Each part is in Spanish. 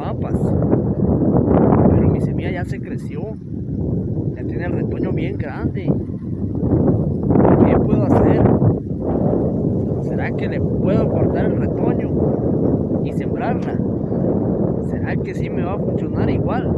papas, pero mi semilla ya se creció, ya tiene el retoño bien grande. ¿Qué puedo hacer? ¿Será que le puedo cortar el retoño y sembrarla? ¿Será que sí me va a funcionar igual?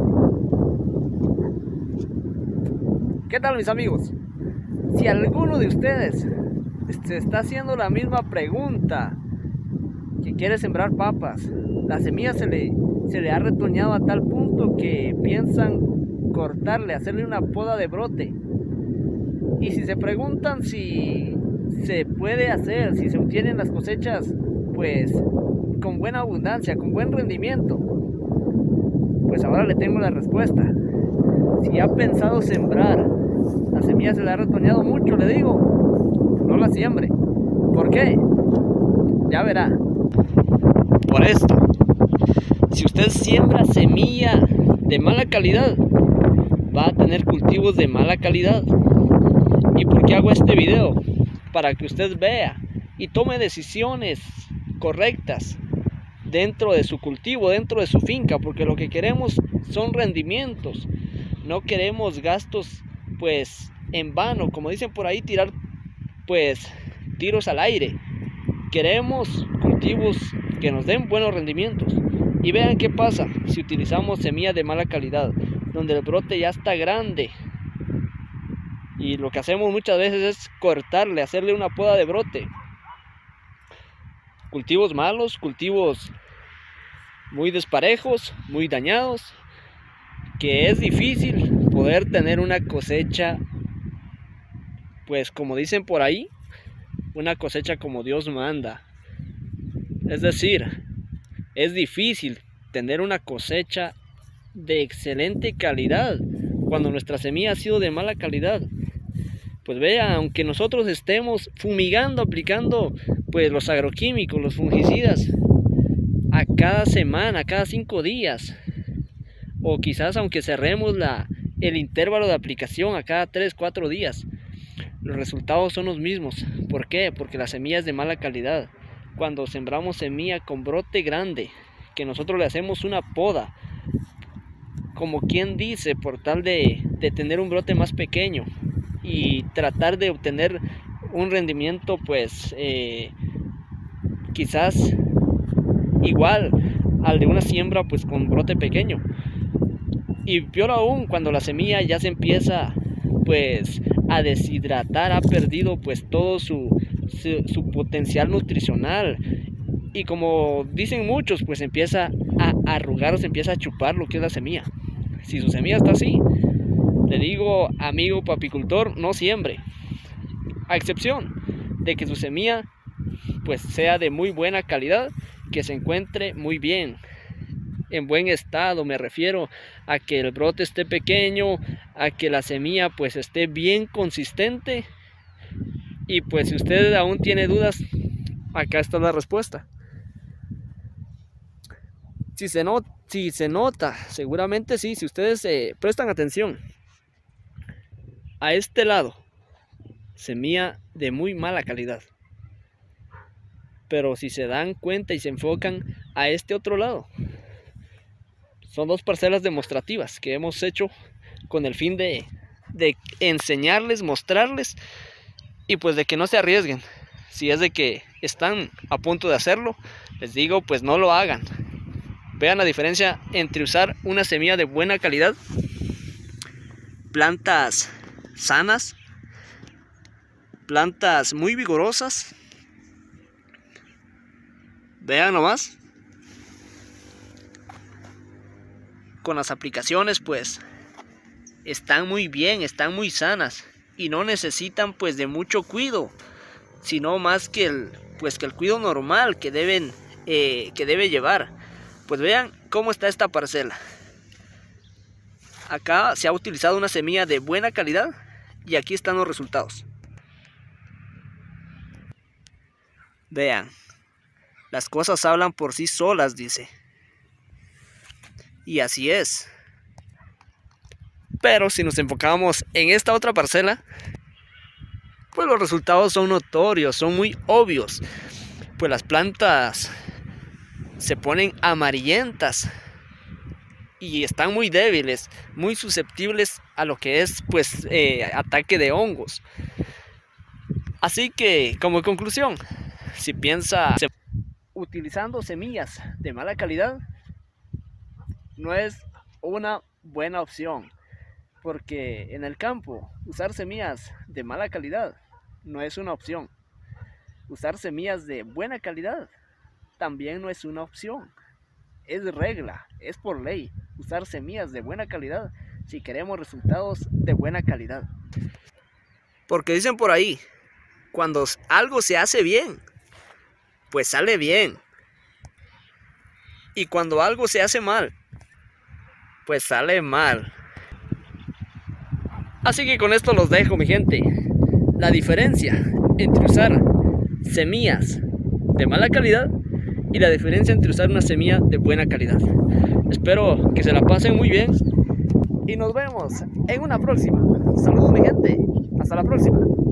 ¿Qué tal, mis amigos? Si alguno de ustedes se está haciendo la misma pregunta, que quiere sembrar papas, la semilla se le ha retoñado a tal punto que piensan cortarle, hacerle una poda de brote. Y si se preguntan si se puede hacer, si se obtienen las cosechas pues con buena abundancia, con buen rendimiento, pues ahora le tengo la respuesta. Si ha pensado sembrar, la semilla se le ha retoñado mucho, le digo, no la siembre. ¿Por qué? Ya verá. Por esto, si usted siembra semilla de mala calidad, va a tener cultivos de mala calidad. ¿Y por qué hago este video? Para que usted vea y tome decisiones correctas dentro de su cultivo, dentro de su finca, porque lo que queremos son rendimientos, no queremos gastos pues en vano, como dicen por ahí, tirar pues tiros al aire. Queremos cultivos que nos den buenos rendimientos. Y vean qué pasa si utilizamos semillas de mala calidad, donde el brote ya está grande, y lo que hacemos muchas veces es cortarle, hacerle una poda de brote. Cultivos malos, cultivos muy desparejos, muy dañados, que es difícil poder tener una cosecha, pues como dicen por ahí, una cosecha como Dios manda. Es decir, es difícil tener una cosecha de excelente calidad cuando nuestra semilla ha sido de mala calidad. Pues vea, aunque nosotros estemos fumigando, aplicando pues los agroquímicos, los fungicidas a cada semana, cada 5 días, o quizás aunque cerremos el intervalo de aplicación a cada 3-4 días, los resultados son los mismos. ¿Por qué? Porque la semilla es de mala calidad. Cuando sembramos semilla con brote grande, que nosotros le hacemos una poda, como quien dice, por tal de tener un brote más pequeño y tratar de obtener un rendimiento pues quizás igual al de una siembra pues con brote pequeño. Y peor aún, cuando la semilla ya se empieza pues a deshidratar, ha perdido pues todo su potencial nutricional, y como dicen muchos, pues empieza a arrugar o se empieza a chupar lo que es la semilla. Si su semilla está así, le digo, amigo papicultor, no siembre, a excepción de que su semilla pues sea de muy buena calidad, que se encuentre muy bien, en buen estado. Me refiero a que el brote esté pequeño, a que la semilla pues esté bien consistente. Y pues si usted aún tiene dudas, acá está la respuesta. Si se nota, seguramente sí, si ustedes prestan atención, a este lado, semilla de muy mala calidad. Pero si se dan cuenta y se enfocan a este otro lado, son 2 parcelas demostrativas que hemos hecho con el fin de enseñarles, mostrarles, y pues de que no se arriesguen. Si es de que están a punto de hacerlo, les digo, pues no lo hagan. Vean la diferencia entre usar una semilla de buena calidad, plantas sanas, plantas muy vigorosas. Vean nomás, con las aplicaciones pues están muy bien, están muy sanas y no necesitan pues de mucho cuidado, sino más que el cuidado normal que debe llevar. Pues vean cómo está esta parcela. Acá se ha utilizado una semilla de buena calidad y aquí están los resultados. Vean, las cosas hablan por sí solas, dice. Y así es. Pero si nos enfocamos en esta otra parcela, pues los resultados son notorios, son muy obvios. Pues las plantas se ponen amarillentas, y están muy débiles, muy susceptibles a lo que es pues ataque de hongos. Así que como conclusión, si piensa utilizando semillas de mala calidad, no es una buena opción, porque en el campo usar semillas de mala calidad no es una opción. Usar semillas de buena calidad también no es una opción. Es regla, es por ley, usar semillas de buena calidad si queremos resultados de buena calidad. Porque dicen por ahí, cuando algo se hace bien, pues sale bien. Y cuando algo se hace mal, pues sale mal. Así que con esto los dejo, mi gente. La diferencia entre usar semillas de mala calidad y la diferencia entre usar una semilla de buena calidad. Espero que se la pasen muy bien y nos vemos en una próxima. Saludos, mi gente. Hasta la próxima.